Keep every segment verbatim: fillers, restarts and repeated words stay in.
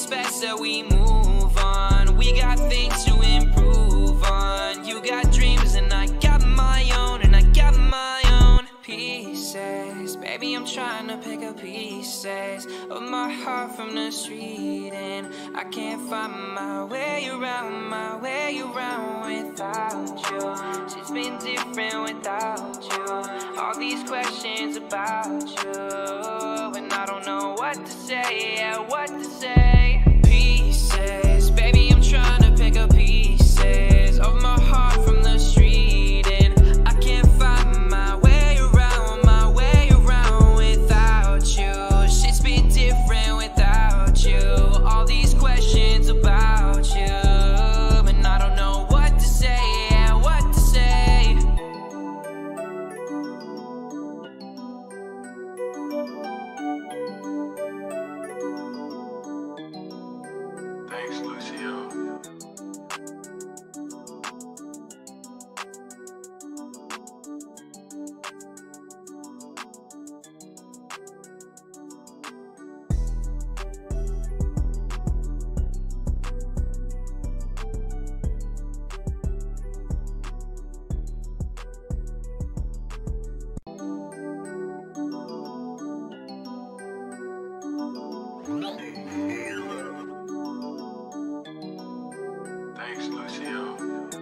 it's best that we move on. We got things to improve on. You got dreams and I got my own, and I got my own pieces. Baby, I'm trying to pick up pieces of my heart from the street, and I can't find my way around, my way around without you. She's been different without you. All these questions about you, and I don't know what to say, yeah, what to say. Pieces, baby, I'm trying to pick up pieces of my heart from the street, and I can't find my way around, my way around without you. Shit's been different without you. All these questions about you, and I don't know what to say, yeah, what to say. Thanks, Lucio. Thanks, Lucio.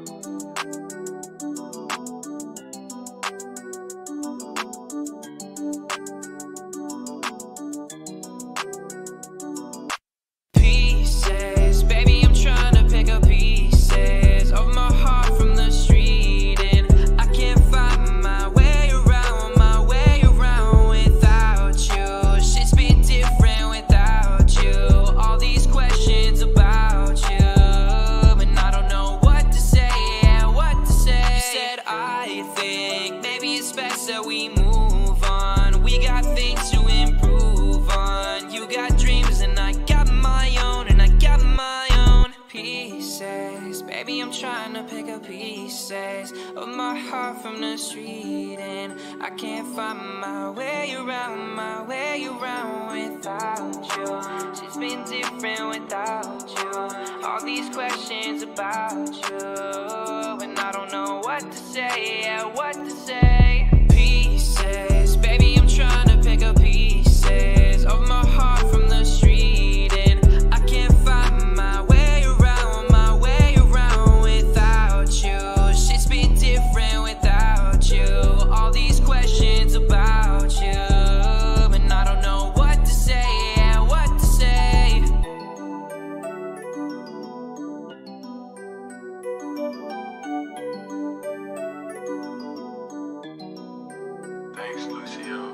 Pieces, baby, I'm trying to pick up pieces of my heart from the street, and I can't find my way around, my way around without you. Shit's been different without you. All these questions about you, and I don't know what to say, yeah, what to say. You said I think maybe it's best that we move on. We got things to improve on. You got dreams and I got my own, and I got my own pieces. Baby, I'm trying to pick up pieces of my heart from the street, and I can't find my way around, my way around without you. She's been different without you. All these questions about you, and I don't know what to say, yeah, what to say. Pieces, baby, I'm trying to pick up pieces of my heart from the street, and I can't find my way around, my way around without you. Shit's been different without you. All these questions about you, and I don't know what to say, yeah, what to say. Thanks, Lucio.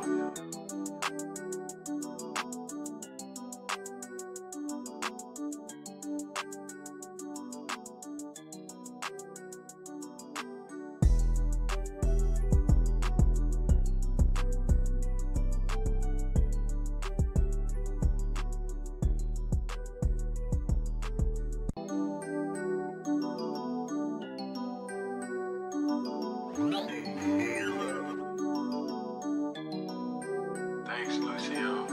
Thanks, Lucio.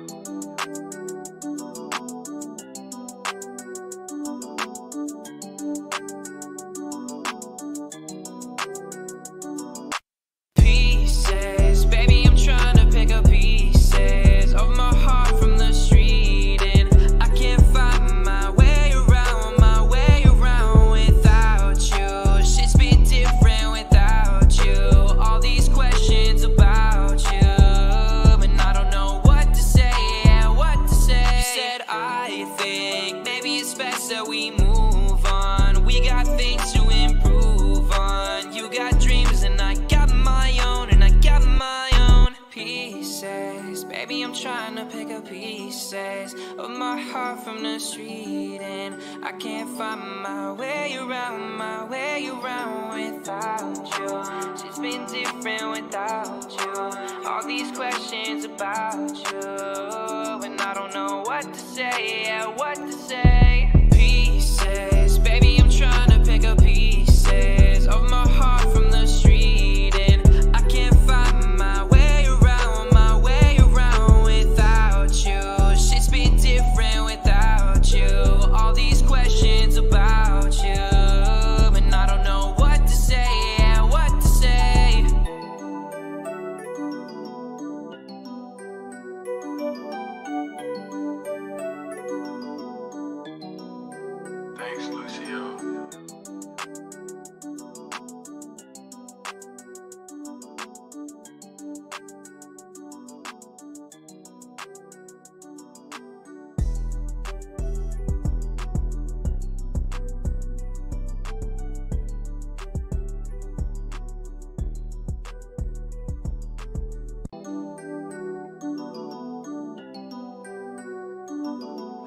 Pieces, baby, I'm trying to pick up pieces of my heart from the street, and I can't find my way around, my way around without you. Shit's been different without you. All these questions about you, and I don't know what to say, yeah, what to say. You said I think maybe it's best that we move on. We got things to improve on. You got dreams and I got my own, and I got my own pieces. Baby, I'm trying to pick up pieces of my heart from the street, and I can't find my way around, my way around without you. She's been different without you. All these questions about you, and I don't know what to say, yeah, what to say. Pieces, baby, I'm trying to pick up pieces of my heart from the street, and I can't find my way around, my way around without you. Shit's been different without you.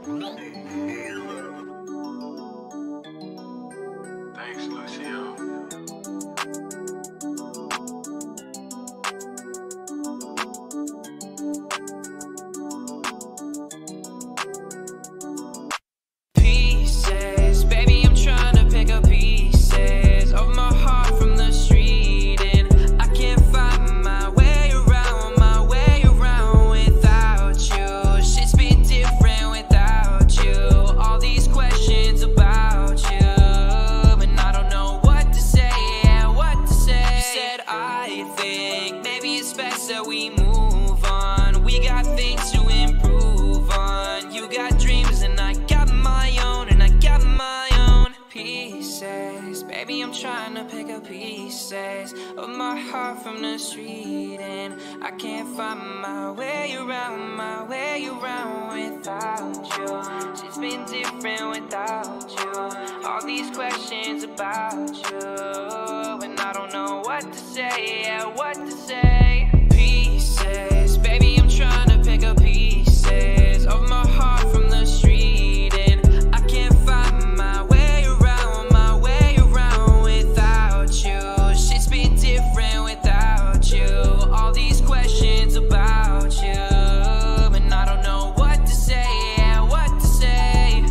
Thanks, Lucio. Pieces, baby, I'm trying to pick up pieces of my heart from the street, and I can't find my way around, my way around without you. Shit's been different without you. All these questions about you, and I don't know what to say, yeah, what to say. You said I think maybe it's best that we move on. We got things to improve on. You got dreams and I got my own, and I got my own pieces. Baby, I'm trying to pick up pieces of my heart from the street, and I can't find my way around, my way around without you. She's been different without you. All these questions about you, and I don't know what to say, yeah, what to say. Pieces, baby, I'm trying to pick up pieces of my heart from the street, and I can't find my way around, my way around without you. Shit's been different without you. All these questions about you, and I don't know what to say, yeah, what to say.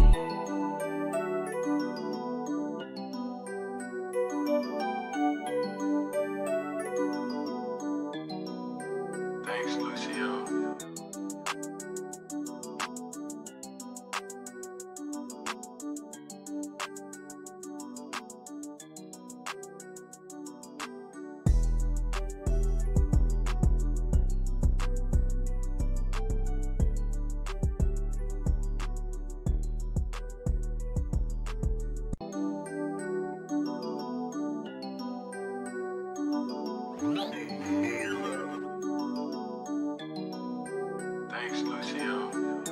Thanks, Lucio. Thanks, Lucio.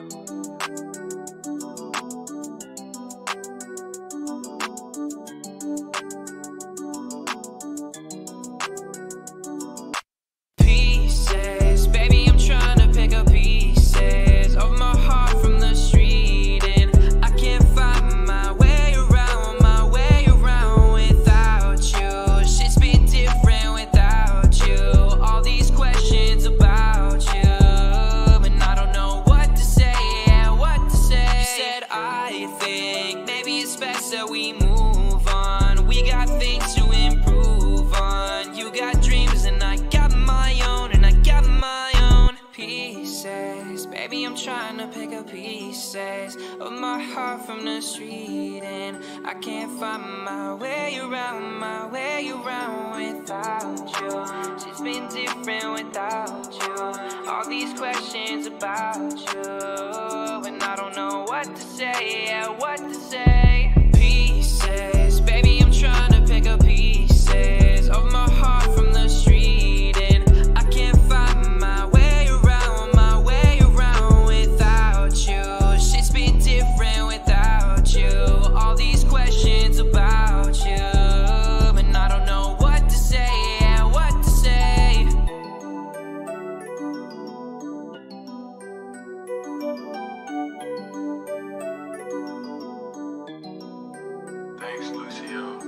Pieces, baby, I'm trying to pick up pieces of my heart from the street, and I can't find my way around, my way around without you. Shit's been different without you. All these questions about you, and I don't know what to say, yeah, what to say. You said I think maybe it's best that we move on. We got things to improve on. You got dreams and I got my own, and I got my own pieces. Baby, I'm trying to pick up pieces of my heart from the street, and I can't find my way around, my way around without you. She's been different without you. All these questions about you, and I don't know what to say, yeah, what to say. Pieces, baby, I'm trying to pick up pieces of my heart from the street, and I can't find my way around, my way around without you. Shit's been different without you. All these questions about you, and I don't know what to say, yeah, what to say. Thanks, Lucio.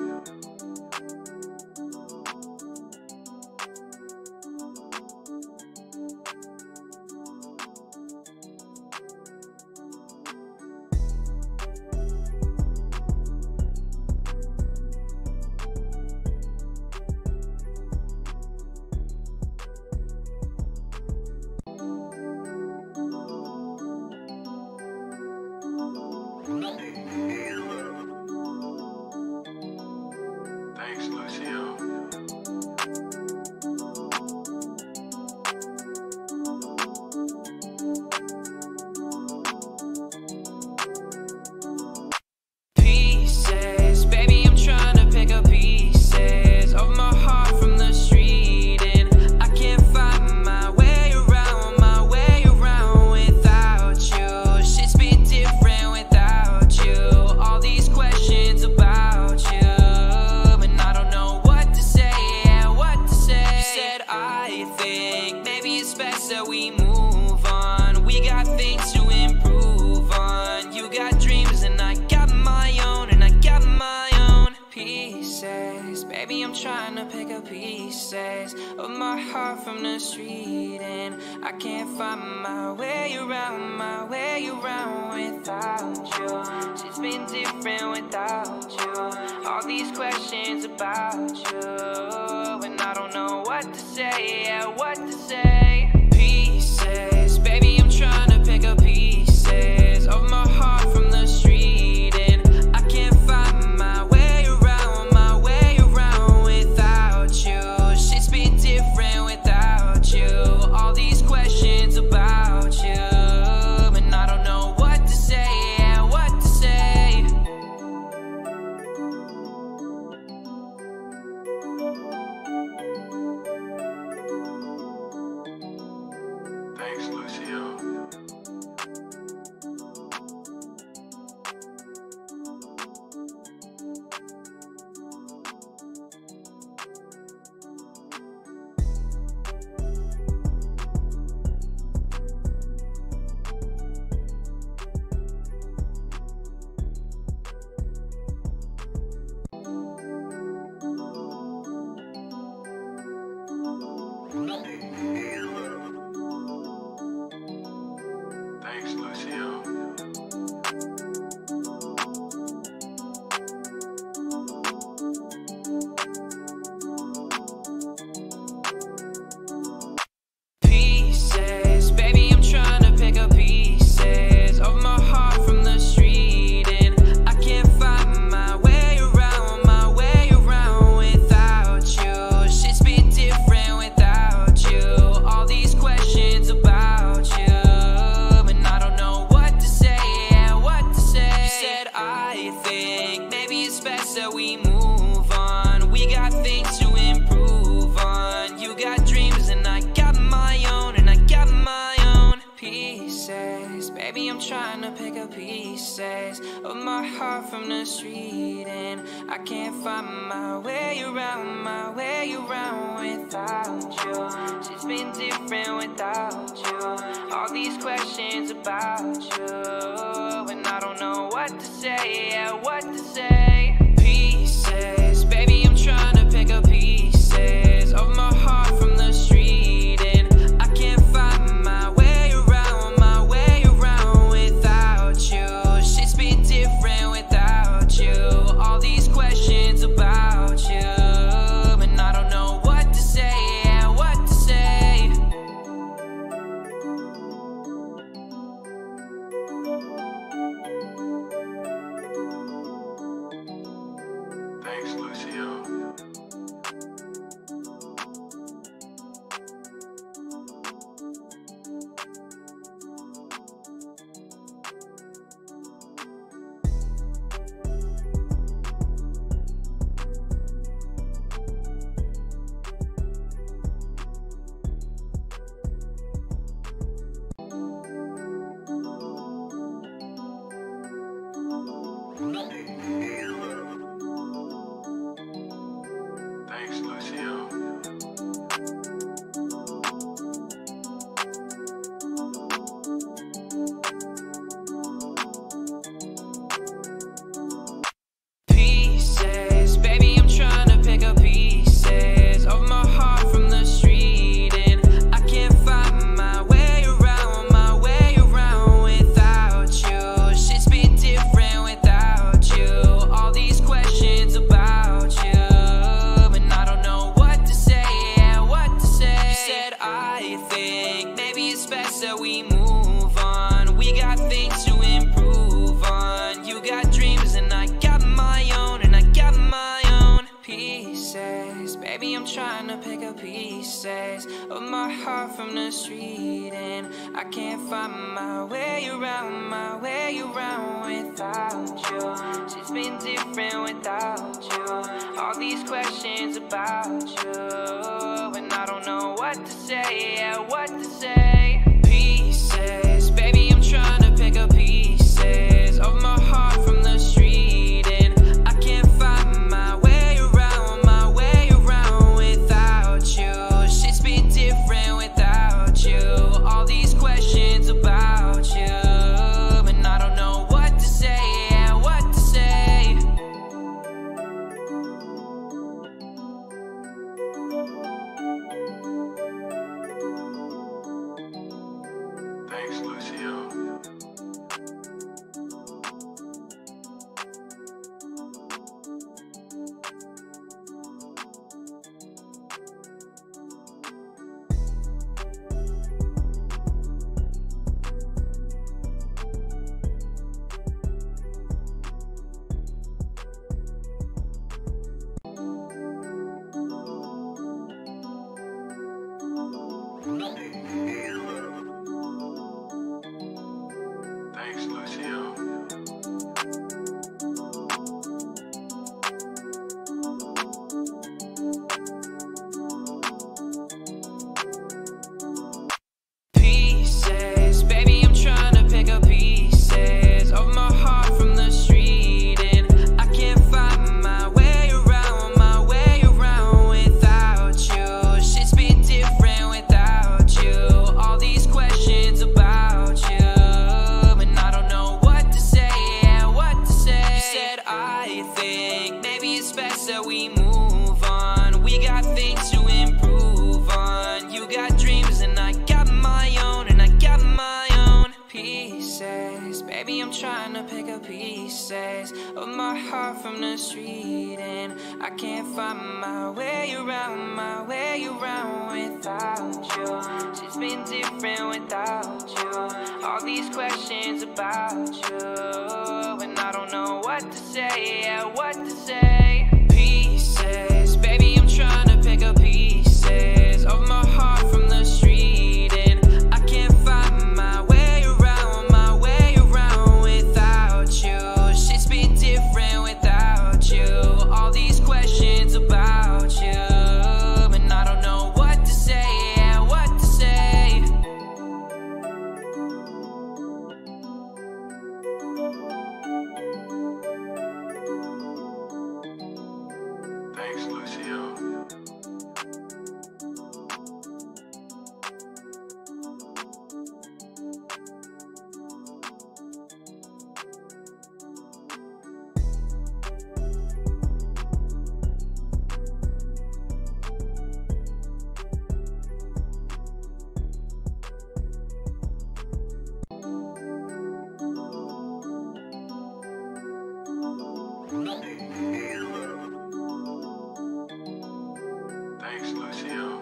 Thanks, Lucio. Pieces, baby, I'm trying to pick up pieces of my heart from the street, and I can't find my way around, my way around without you. Shit's been different without you. my heart from the street, and I can't find my way around, my way around without you. She's been different without you. All these questions about you, and I don't know what to say, yeah, what to say. Pieces, baby, I'm trying to pick up pieces of my heart from the street, and I can't find my way around, my way around without you. Shit's been different without you. All these questions about you, and I don't know what to say, yeah, what to say. Thanks, Lucio. Thanks, Lucio. Pieces, baby, I'm trying to pick up pieces of my heart from the street, and I can't find my way around, my way around without you. Shit's been different without you. All these questions about you, and I don't know what to say, yeah, what to say. You said I think maybe it's best that we move on. We got things to improve on. You got dreams and I got my own, and I got my own pieces. Baby, I'm trying to pick up pieces of my heart from the street, and I can't find my way around, my way around without you. She's been different without you. All these questions about you, and I don't know what to say, yeah, what to say. Pieces, baby, I'm trying to pick up pieces of my heart from the street, and I can't find my way around, my way around without you. Shit's been different without you. All these questions about you, and I don't know what to say, yeah, what to say. Thanks, Lucio. Thanks, Lucio. Pieces, baby, I'm trying to pick up pieces of my heart from the street, and I can't find my way around, my way around without you. Shit's been different without you. All these questions about you, and I don't know what to say, yeah, what to say. You said I think maybe it's best that we move on. We got things to improve on. You got dreams and I got my own, and I got my own pieces. Baby, I'm trying to pick up pieces of my heart from the street, and I can't find my way around, my way around without you. She's been different without you. All these questions about you, and I don't know what to say, yeah, what to say. Pieces, baby, I'm trying to pick up pieces of my heart from the street, and I can't find my way around, my way around without you. Shit's been different without you. All these questions about you, and I don't know what to say, yeah, what to say. pick up pieces of my heart from the street, and I can't find my way around, my way around without you. She's been different without you. All these questions about you, and I don't know what to say, yeah, what to say. Pieces, baby, I'm trying to pick up pieces of my heart from the street, and I can't find my way around, my way around without you. Shit's been different without you. All these questions about you, and I don't know what to say, yeah, what to say. Thanks, Lucio. Thanks, Lucio.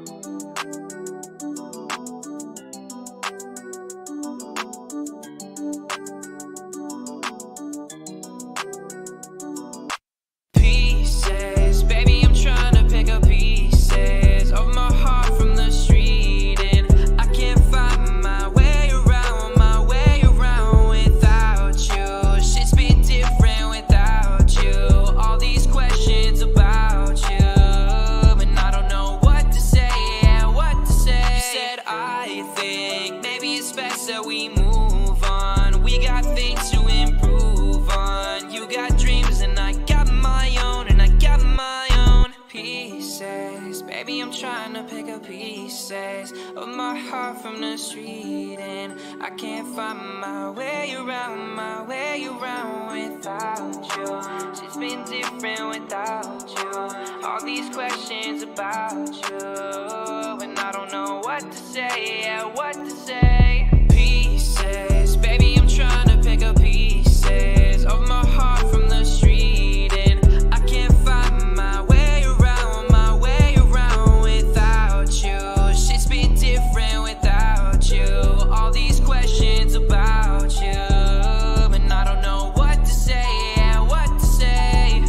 Pieces, baby, I'm trying to pick up pieces of my heart from the street, and I can't find my way around, my way around without you. Shit's been different without you. All these questions about you, and I don't know what to say, yeah, what to say. You said I think maybe it's best that we move on. We got things to improve on. You got dreams and I got my own, and I got my own. Pieces, baby, I'm trying to pick up pieces of my heart from the street, and I can't find my way around, my way around without you. She's been different without you. All these questions about you, and I don't know what to say, yeah, what to say. Pieces, baby, I'm trying to pick up pieces of my heart from the street, and I can't find my way around, my way around without you. Shit's been different without you. All these questions about you, and I don't know what to say, yeah, what to say.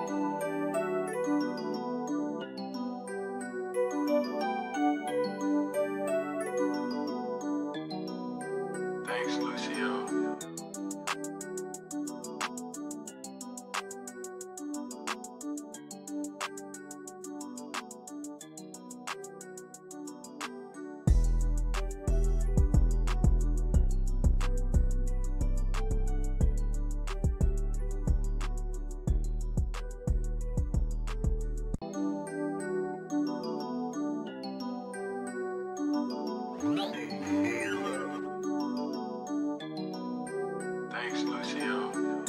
Thanks, Lucio. Thanks, Lucio.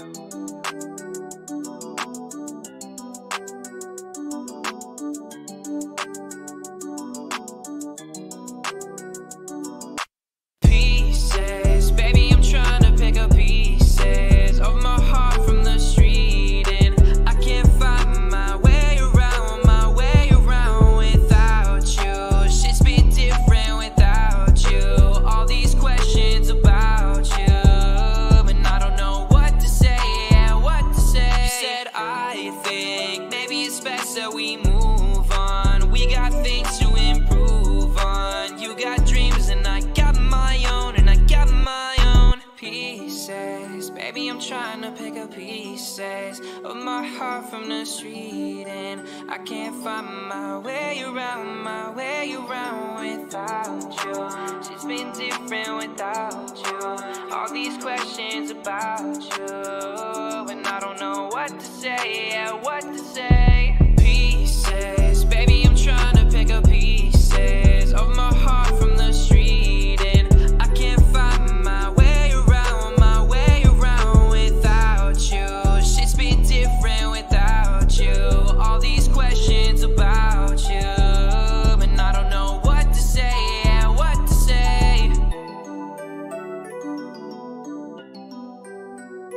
Pieces, baby, I'm trying to pick up pieces of my heart from the street, and I can't find my way around, my way around without you. Shit's been different without you. All these questions about you, and I don't know what to say, yeah, what to say. You said I think maybe it's best that we move on. We got things to improve on. You got dreams and I got my own, and I got my own. Pieces, baby, I'm trying to pick up pieces of my heart from the street, and I can't find my way around, my way around without you. She's been different without you. All these questions about you, and I don't know what to say, yeah, what to say. Pieces, baby, I'm trying to pick up pieces of my heart from the street, and I can't find my way around, my way around without you. Shit's been different without you. All these questions about you, and I don't know what to say, yeah, what to say.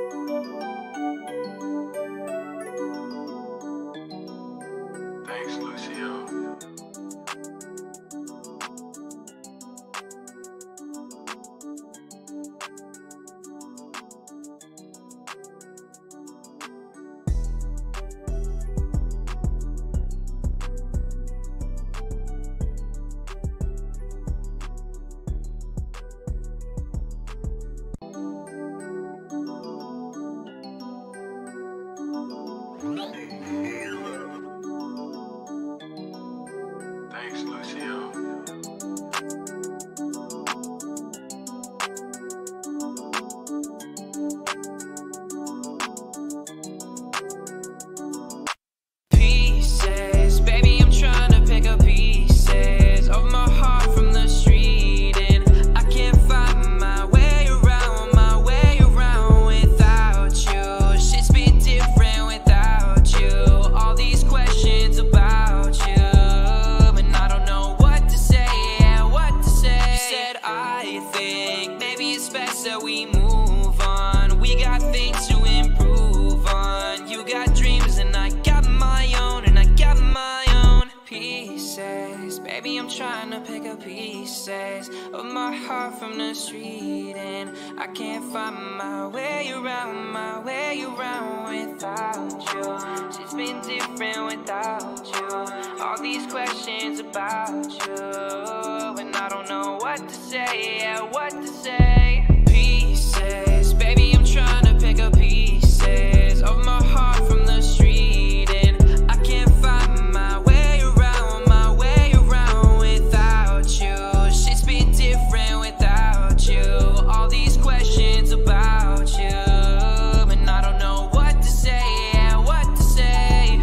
up pieces of my heart from the street, and I can't find my way around, my way around without you. She's been different without you. All these questions about you, and I don't know what to say, yeah, what to say. Pieces, baby, I'm trying to pick up pieces of my heart from the street, and I can't find my way around, my way around without you. She's been different without you. All these questions about you, and I don't know what to say, yeah, what to say.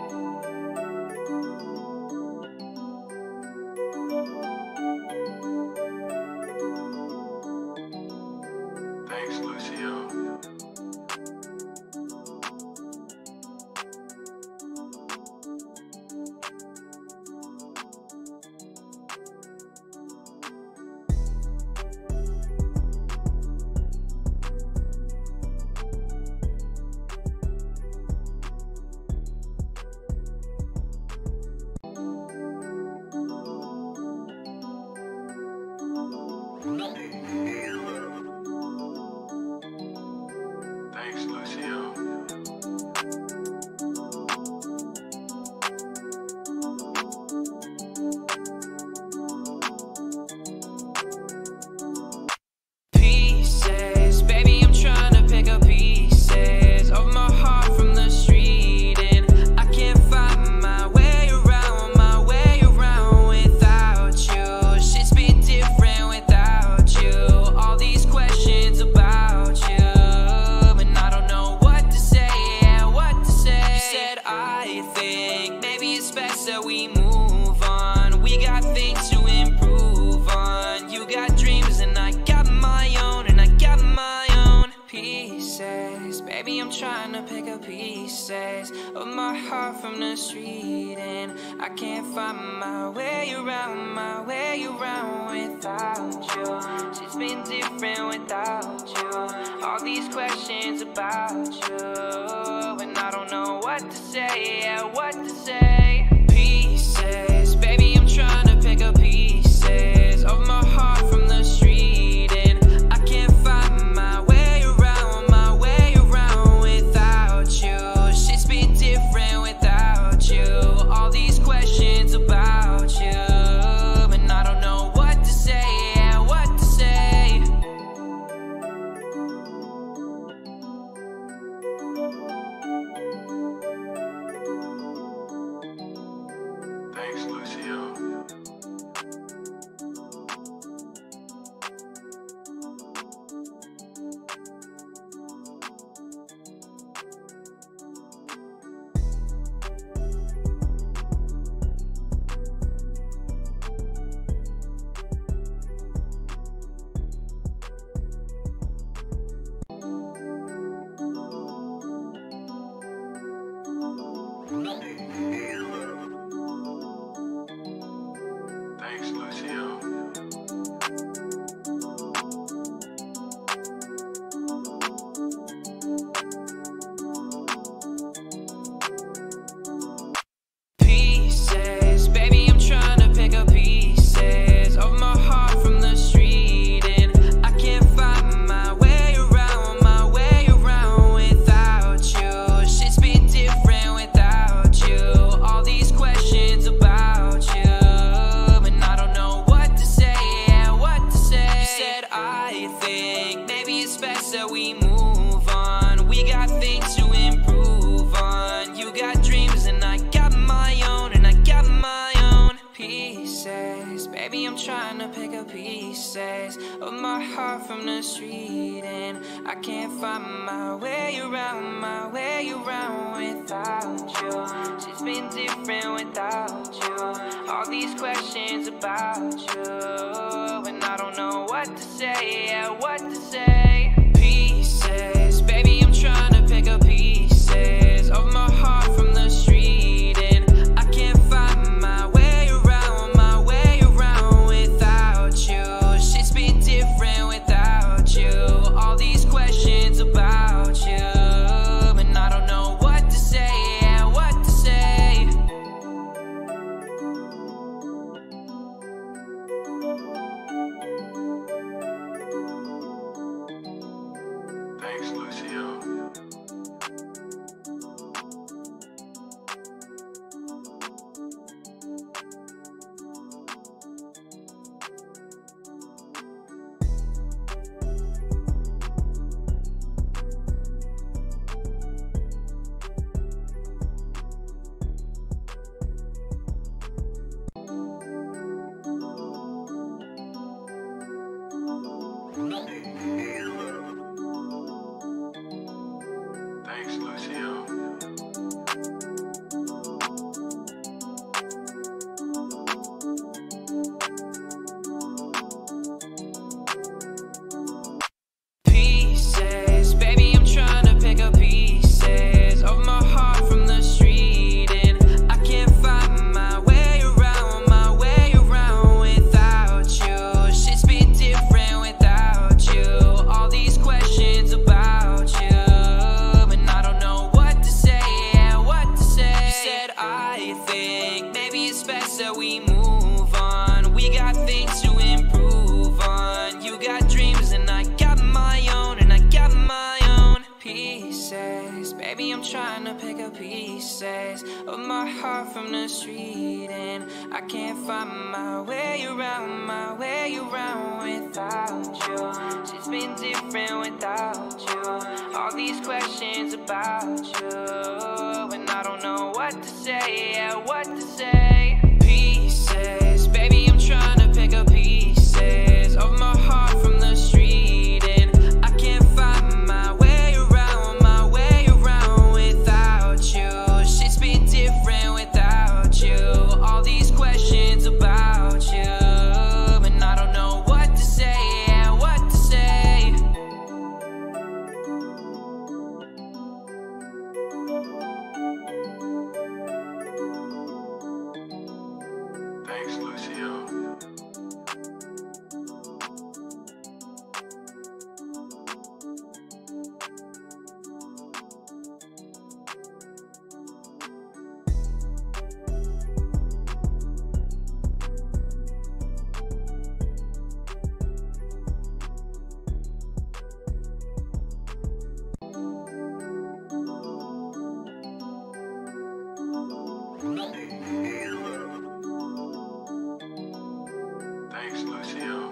Thanks, Lucio. Thanks, Lucio. Pieces, baby, I'm trying to pick up pieces of my heart from the street, and I can't find my way around, my way around without you. She's been different without you. All these questions about you, and I don't know what to say, yeah, what to say. She said, I think maybe it's best that we move on. We got things to improve on. You got dreams and I got my own, and I got my own. Pieces, baby, I'm trying to pick up pieces of my heart from the street, and I can't find my way around, my way around without you. She's been different without you. All these questions about you, and I don't know what to say, yeah, what to say. Pieces, baby, I'm trying to pick up pieces of my heart from the street, and I can't find my way around, my way around without you. She's been different without you. All these questions about you, and I don't know what to say, yeah, what to say. Thanks, Lucio. Thanks, Lucio. Pieces, baby, I'm trying to pick up pieces of my heart from the street, and I can't find my way around, my way around without you. She's been different without you. All these questions about you, and I don't know what to say, yeah, what to say. You said, I think maybe it's best that we move on. We got things to improve on. You got dreams and I got my own, and I got my own. Pieces, baby, I'm trying to pick up pieces of my heart from the street, and I can't find my way around, my way around without you. She's been different without you. All these questions about you, and I don't know what to say, yeah, what to say. Pieces, baby, I'm trying to pick up pieces of my heart from the street, and I can't find my way around, my way around without you. She's been different without you. All these questions about you, and I don't know what to say, yeah, what to say. Lucio. Thanks, Lucio. Pieces, baby, I'm trying to pick up pieces of my heart from the street, and I can't find my way around, my way around without you. Shit's been different without you. All these questions about you, and I don't know what to say, yeah, what to say. You said I think maybe it's best that we move on. We got things to improve on. You got dreams and I got my own, and I got my own pieces. Baby, I'm trying to pick up pieces of my heart from the street, and I can't find my way around, my way around without you. She's been different without you. All these questions about you, and I don't know what to say, yeah, what to say. Pieces, baby, I'm trying to pick up pieces of my heart from the street, and I can't find my way around, my way around without you. Shit's been different without you. All these questions about you, and I don't know what to say, yeah, what to say. Thanks, Lucio. Thanks, Lucio.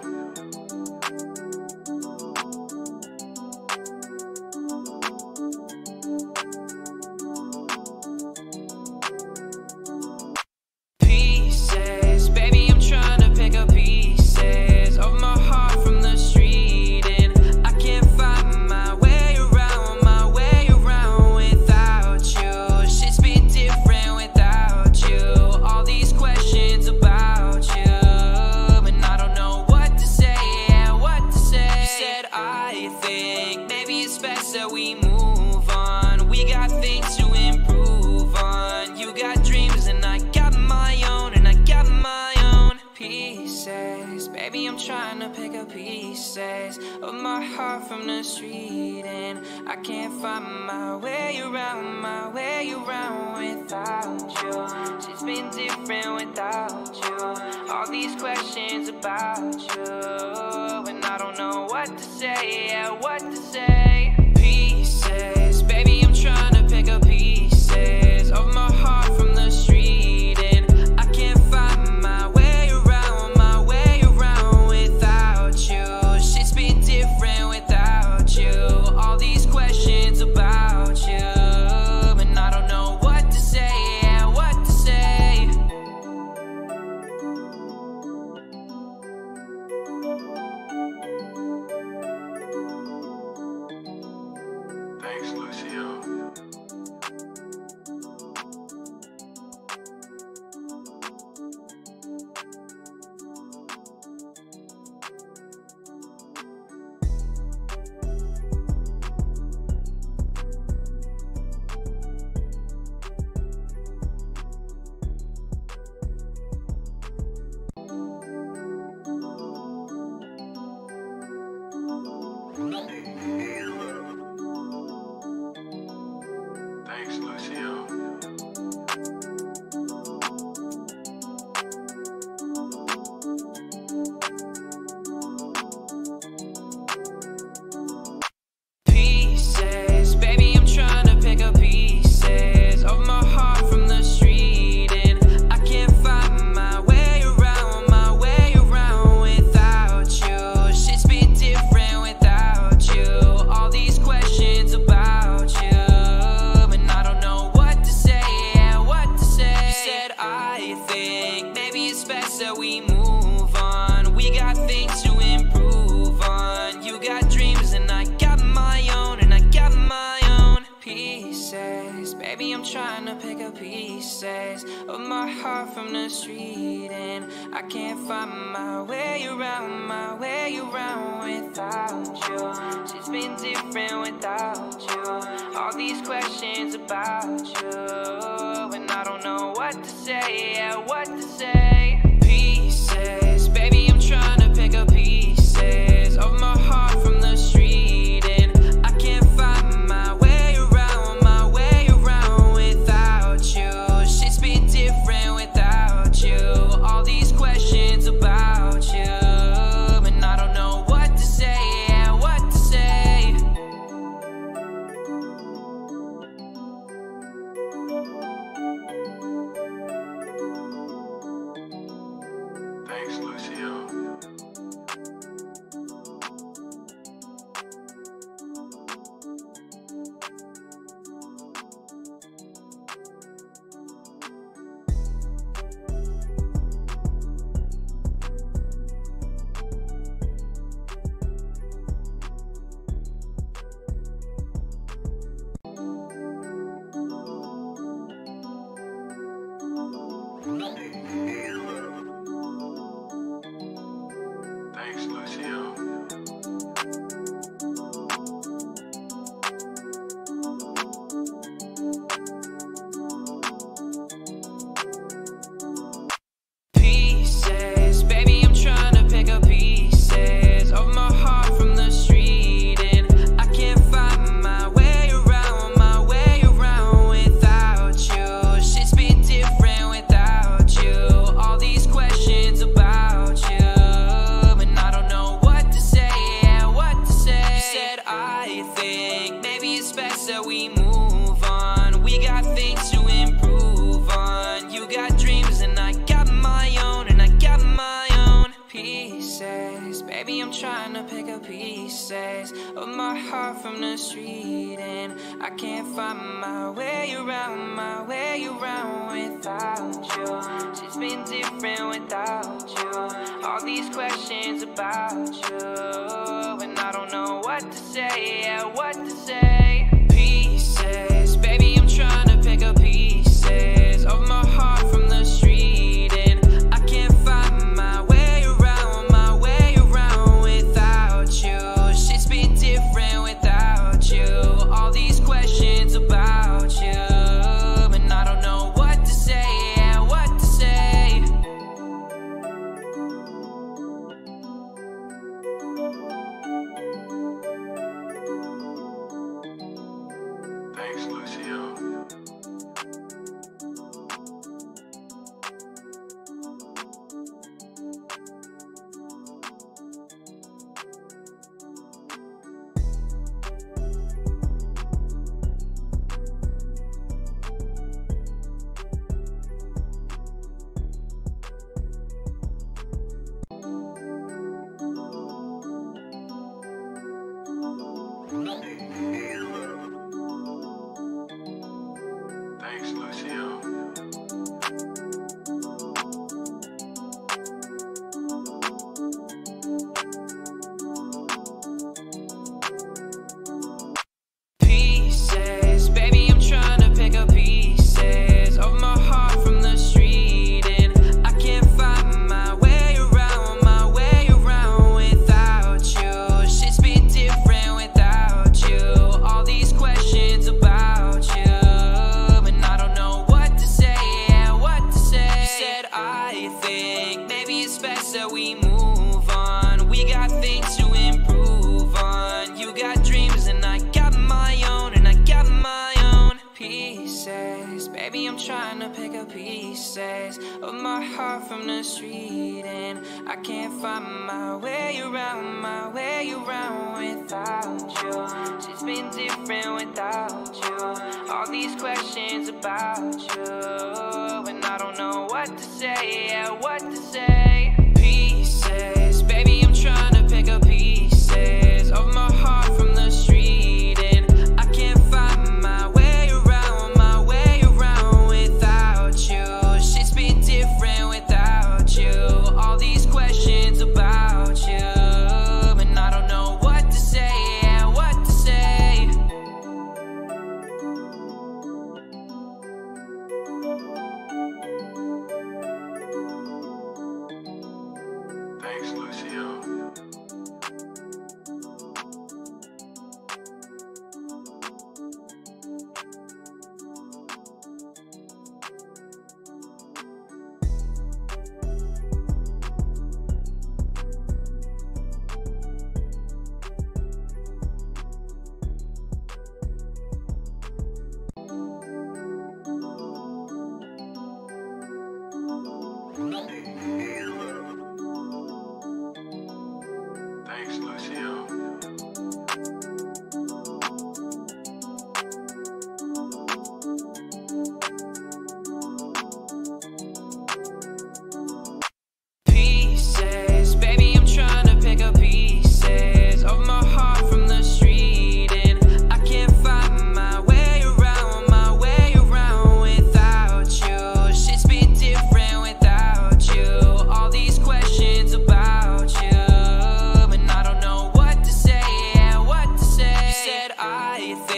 Pieces, baby, I'm trying to pick up pieces of my heart from the street, and I can't find my way around, my way around without you. Shit's been different without you. All these questions about you, and I don't know what to say, yeah, what to say. You said I think maybe it's best that we move on. We got things to improve on. You got dreams and I got my own, and I got my own pieces. Baby, I'm trying to pick up pieces of my heart from the street, and I can't find my way around, my way around without you. She's been different without you. All these questions about you, and I don't know what to say, yeah, what to say. Pieces, baby, I'm trying to pick up pieces of my heart from the street, and I can't find my way around, my way around without you. Shit's been different without you. All these questions about you, and I don't know what to say, yeah, what to say. pieces. Baby, I'm trying to pick up pieces of my heart from the street, and I can't find my way around, my way around without you. She's been different without you. All these questions about you, and I don't know what to say, yeah, what to say. Pieces, baby, I'm trying to pick up pieces of my heart from the street, and I can't find my way around, my way around without you. She's been different without you. All these questions about you, and I don't know what to say, yeah, what to say. Thanks, Lucio. Thanks, Lucio. Pieces, baby, I'm trying to pick up pieces of my heart from the street, and I can't find my way around, my way around without you. She's been different without you. All these questions about you, and I don't know what to say, yeah, what to say. You said I think maybe it's best that we move on. We got things to improve on. You got dreams and I got my own, and I got my own pieces. Baby, I'm trying to pick up pieces of my heart from the street, and I can't find my way around, my way around without you. She's been different without you. All these questions about you, and I don't know what to say, yeah, what to say. Pieces, baby, I'm trying to pick up pieces of my heart from the street, and I can't find my way around, my way around without you. She's been different without you. All these questions about you, and I don't know what to say, yeah, what to say. Thanks, Lucio. Thanks, Lucio. Pieces, baby, I'm trying to pick up pieces of my heart from the street, and I can't find my way around, my way around without you. She's been different without you. All these questions about you, and I don't know what to say, yeah, what to say. You said I think maybe it's best that we move on. We got things to improve on. You got dreams and I got my own, and I got my own pieces. Baby, I'm trying to pick up pieces of my heart from the street, and I can't find my way around, my way around without you. She's been different without you. All these questions about you, and I don't know what to say, yeah, what to say. Pieces, baby, I'm trying to pick up pieces of my heart from the street, and I can't find my way around, my way around without you. She's been different without you. All these questions about you, and I don't know what to say, yeah, what to say.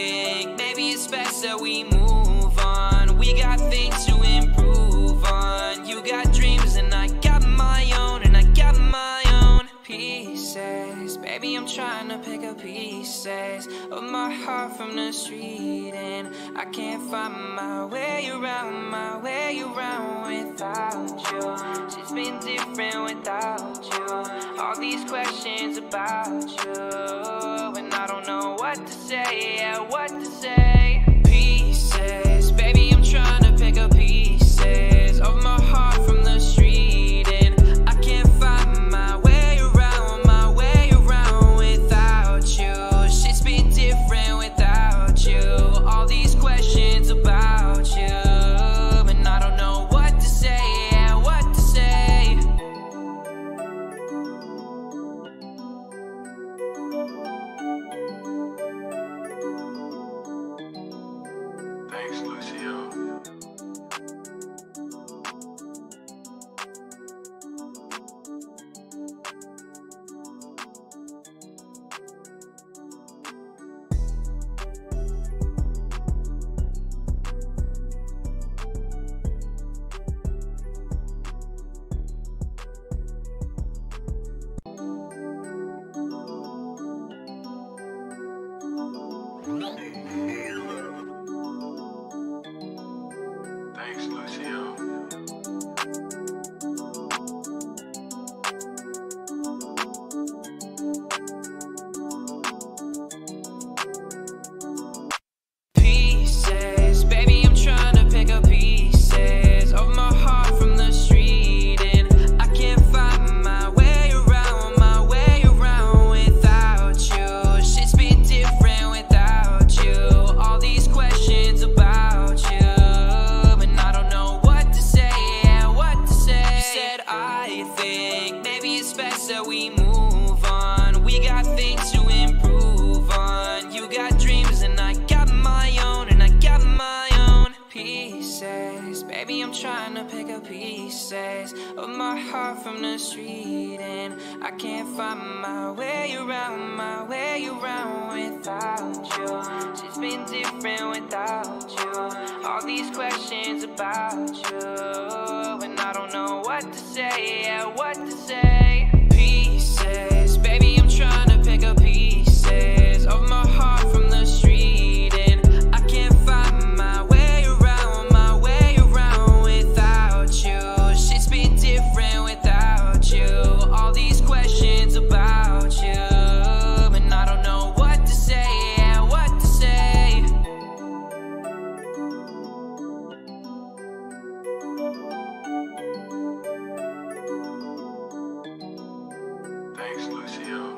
think maybe it's best that we move on. We got things to improve on. You got dreams and I got my own, and I got my own pieces. Baby, I'm trying to pick up pieces of my heart from the street, and I can't find my way around, my way around without you. She's been different without you. All these questions about you, and I don't know what to say, yeah, what to say. Pieces, baby, I'm trying to pick up pieces of my heart from the street, and I can't find my way around, my way around without you. She's been different without you. All these questions about you, and I don't know what to say, yeah, what to say. Thanks, Lucio. Thanks, Lucio. Pieces, baby, I'm trying to pick up pieces of my heart from the street, and I can't find my way around, my way around without you. She's been different without you. All these questions about you, and I don't know what to say, yeah, what to say. You said I think maybe it's best that we move on. We got things to improve on. You got dreams and I got my own, and I got my own pieces. Baby, I'm trying to pick up pieces of my heart from the street, and I can't find my way around, my way around without you. She's been different without you. All these questions about you, and I don't know what to say, yeah, what to say. Pieces, baby, I'm trying to pick up pieces of my heart from the street, and I can't find my way around, my way around without you. She's been different without you. All these questions about you, and I don't know what to say, yeah, what to say. Thanks, Lucio.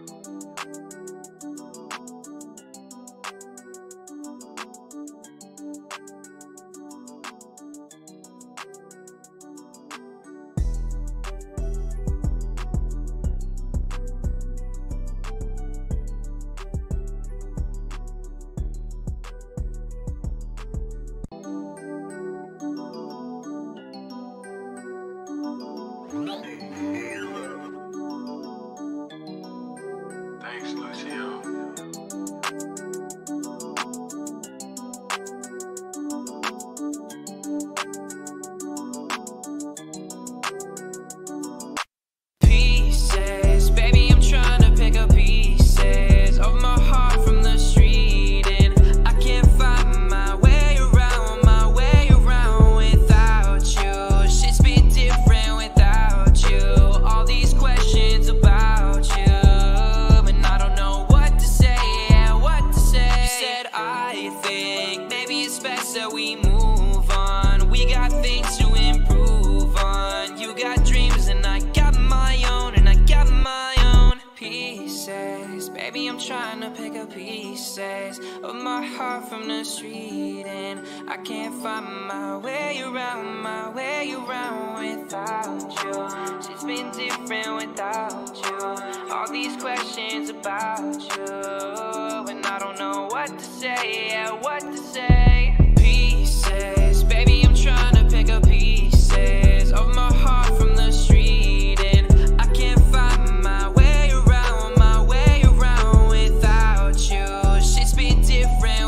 Thanks, Lucio. Pieces, baby, I'm trying to pick up pieces of my heart from the street, and I can't find my way around, my way around without you. She's been different without you. All these questions about you, and I don't know what to say, yeah, what to say. You said I think maybe it's best that we move on. We got things to improve on. You got dreams and I got my own, and I got my own pieces. Baby, I'm trying to pick up pieces of my heart from the street, and I can't find my way around, my way around without you. She's been different without you. All these questions about you, and I don't know what to say, yeah, what to say. Pieces, baby, I'm trying to pick up pieces of my heart from the street, and I can't find my way around, my way around without you. She's been different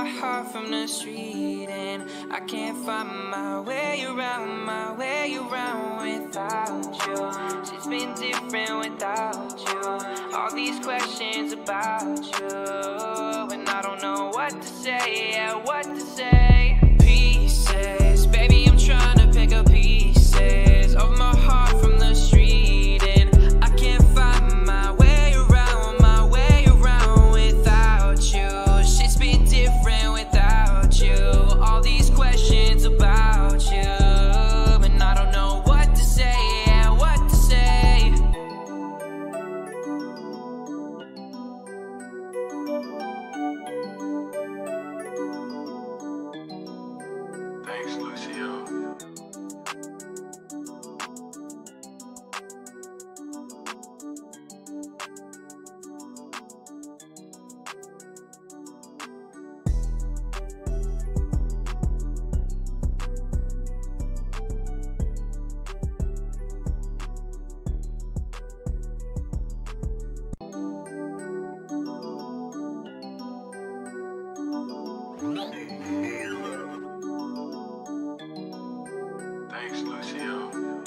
my heart from the street, and I can't find my way around, my way around without you. She's been different without you. All these questions about you, and I don't know what to say, yeah, what to say. Pieces, baby, I'm trying to pick up pieces of my heart from the street, and I can't find my way around, my way around without you. Shit's been different without you. All these questions about you, and I don't know what to say, yeah, what to say. Thanks, Lucio. Thanks, Lucio.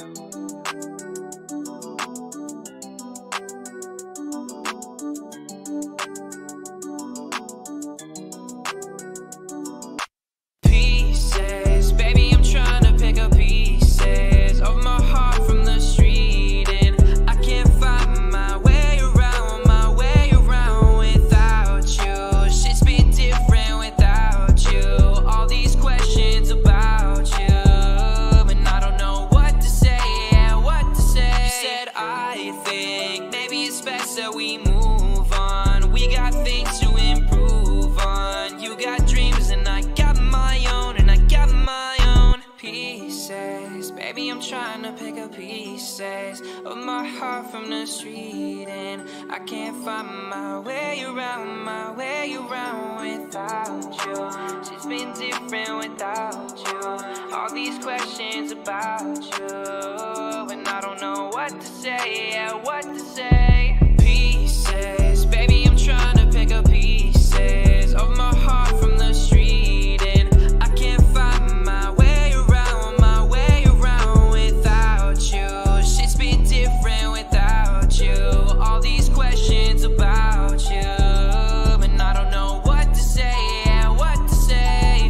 Pieces, baby, I'm trying to pick up pieces of my heart from the street, and I can't find my way around, my way around without you. Shit's been different without you. All these questions about you, and I don't know what to say, yeah, what to say. You said I think maybe it's best that we move on. We got things to improve on. You got dreams and I got my own, and I got my own pieces. Baby, I'm trying to pick up pieces of my heart from the street, and I can't find my way around, my way around without you. She's been different without you. All these questions about you, and I don't know what to say, yeah, what to say. Pieces, baby, I'm trying to pick up pieces of my heart from the street, and I can't find my way around, my way around without you. Shit's been different without you. All these questions about you, and I don't know what to say, yeah, what to say.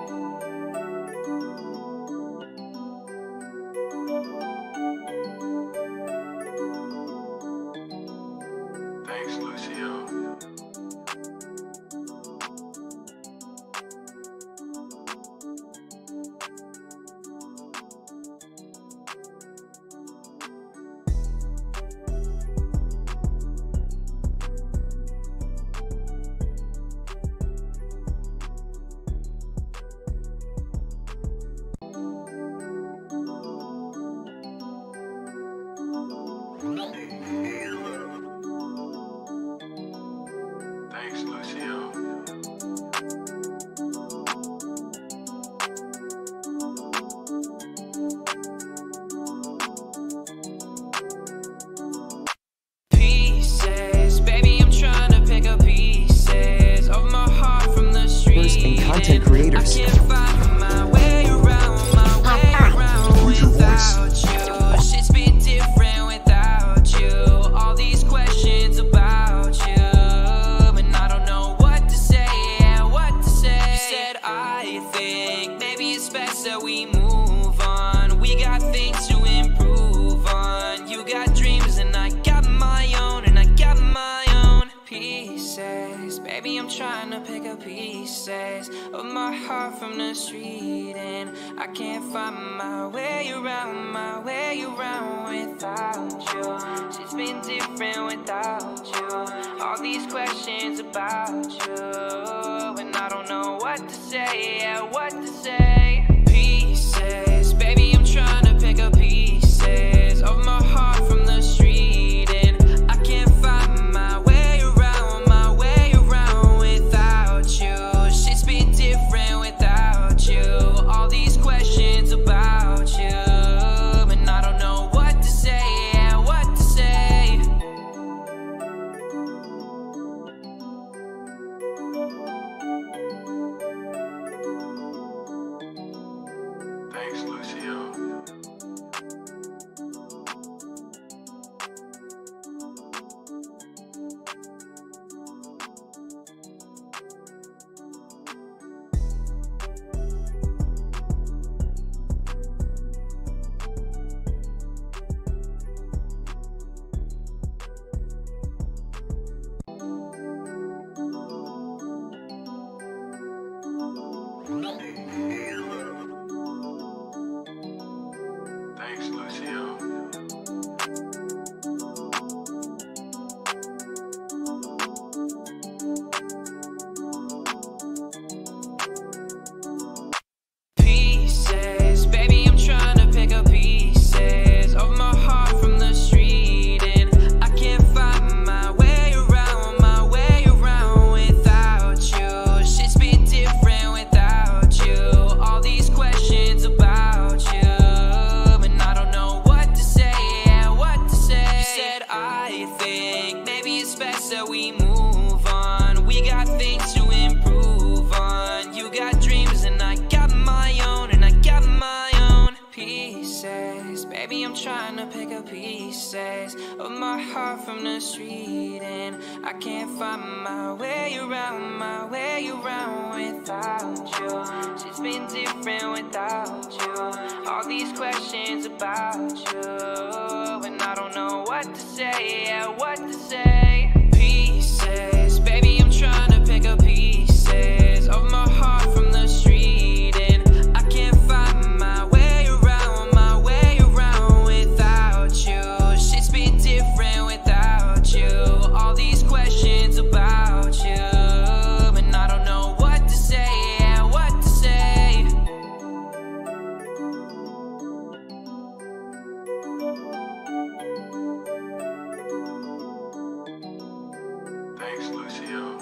Thanks, Lucio. Thanks, Lucio. Pieces, baby, I'm trying to pick up pieces of my heart from the street. First in content and creators. I can't find my way around, my way around Use your voice. without you. Shit's been different without you. All these questions about you, and I don't know what to say, yeah, what to say. You said I think maybe it's best that we move on. We got things to improve on. You got dreams and I got my own, and I got my own pieces. Baby, I'm trying to pick up pieces of my heart from the street, and I can't find my way around, my way around without you. She's been different without you. All these questions about you, and I don't know what to say, yeah, what to say. Pieces, baby, I'm trying to pick up pieces of my heart from the street, and I can't find my way around, my way around without you. Shit's been different without you. All these questions about you, and I don't know what to say, yeah, what to say. best that we move on. We got things to improve on. You got dreams and I got my own, and I got my own pieces. Baby, I'm trying to pick up pieces of my heart from the street, and I can't find my way around, my way around without you. She's been different without you. All these questions about you, and I don't know what to say, yeah, what to say. Pieces, baby, I'm trying to pick up pieces of my heart from the street, and I can't find my way around, my way around without you. Shit's been different without you. All these questions about you, and I don't know what to say, yeah, what to say. Thanks, Lucio.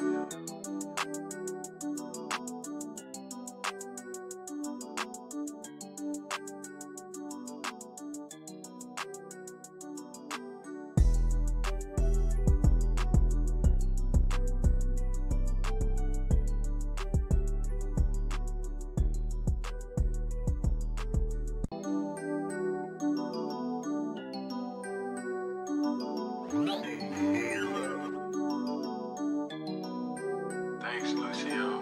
Thanks, Lucio.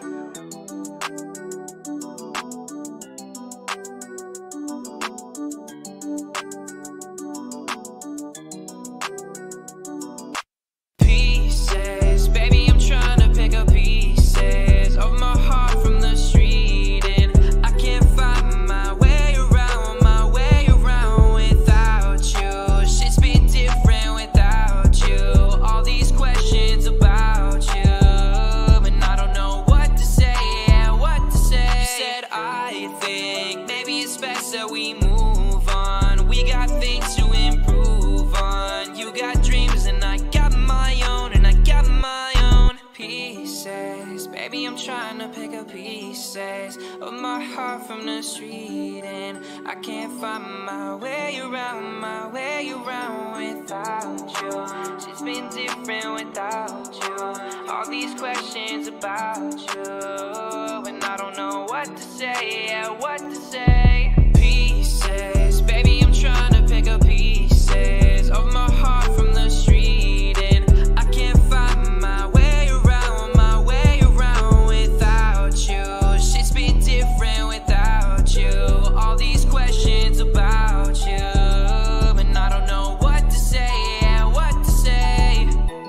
Pieces, baby, I'm trying to pick up pieces of my heart from the street, and I can't find my way around, my way around without you. Shit's been different without you. All these questions about you, and I don't know what to say, yeah, what to say. You said I think maybe it's best that we move on. We got things to improve on. You got dreams and I got my own, and I got my own pieces. Baby, I'm trying to pick up pieces of my heart from the street, and I can't find my way around, my way around without you. She's been different without you. All these questions about you, and I don't know what to say, yeah, what to say. Pieces, baby, I'm trying to pick up pieces of my heart from the street, and I can't find my way around, my way around without you. Shit's been different without you. All these questions about you, and I don't know what to say, yeah, what to say.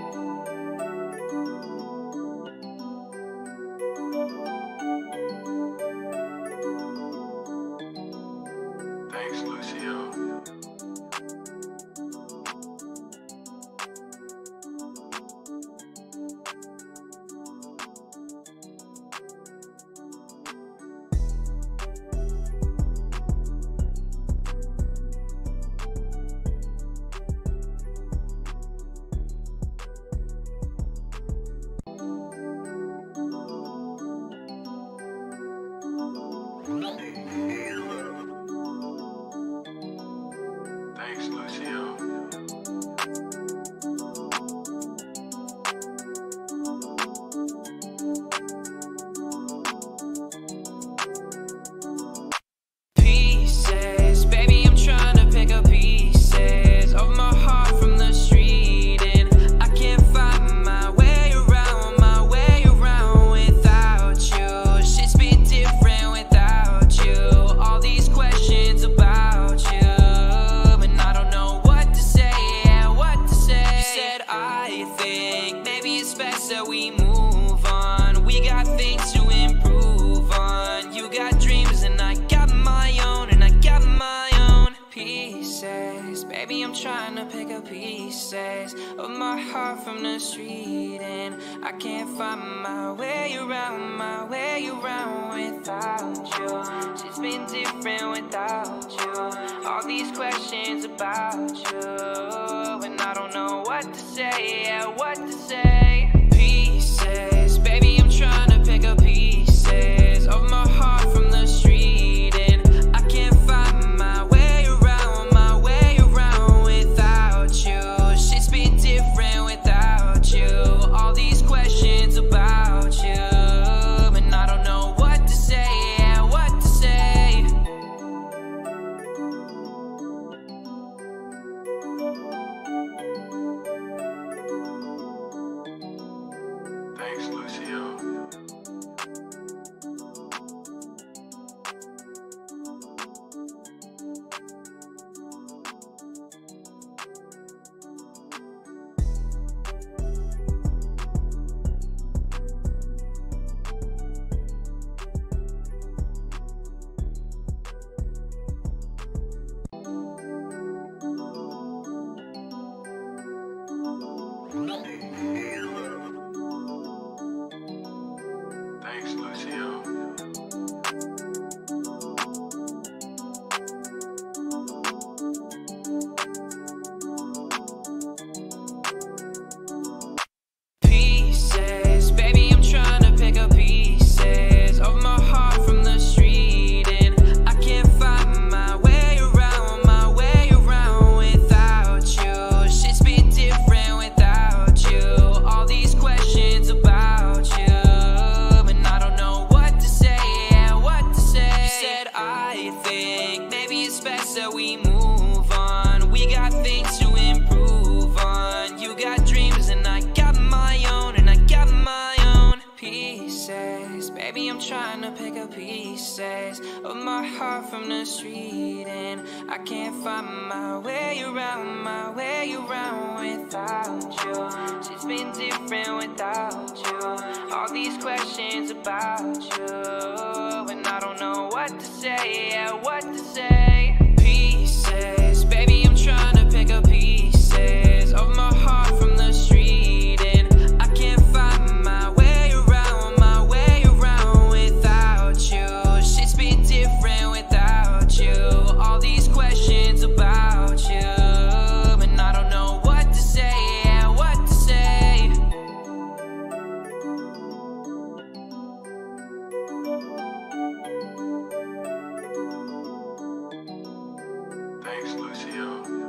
Thanks, Lucio. Thanks, Lucio. Pieces, baby, I'm trying to pick up pieces of my heart from the street, and I can't find my way around, my way around without you. Shit's been different without you. All these questions about you, and I don't know what to say, yeah, what to say. You said I think maybe it's best that we move on. We got things to improve on. You got dreams and I got my own, and I got my own pieces. Baby, I'm trying to pick up pieces of my heart from the street, and I can't find my way around, my way around without you. She's been different without you. All these questions about you, and I don't know what to say, yeah, what to say. Pieces, baby, I'm trying to pick up pieces of my heart from the street, and I can't find my way around, my way around without you. Shit's been different without you. Thanks, Lucio. Pieces, baby, I'm trying to pick up pieces of my heart from the street, and I can't find my way around, my way around without you. Shit's been different without you. All these questions about you, and I don't know what to say, yeah, what to say. You said I think maybe it's best that we move on. We got things to improve on. You got dreams and I got my own, and I got my own pieces. Baby, I'm trying to pick up pieces of my heart from the street, and I can't find my way around, my way around without you. Shit's been different without you. All these questions about you, and I don't know what to say, yeah, what to say. Pieces, baby, I'm trying to pick up pieces of my heart from the street, and I can't find my way around, my way around without you. Shit's been different without you. All these questions about you, and I don't know what to say, yeah, what to say. Thanks, Lucio.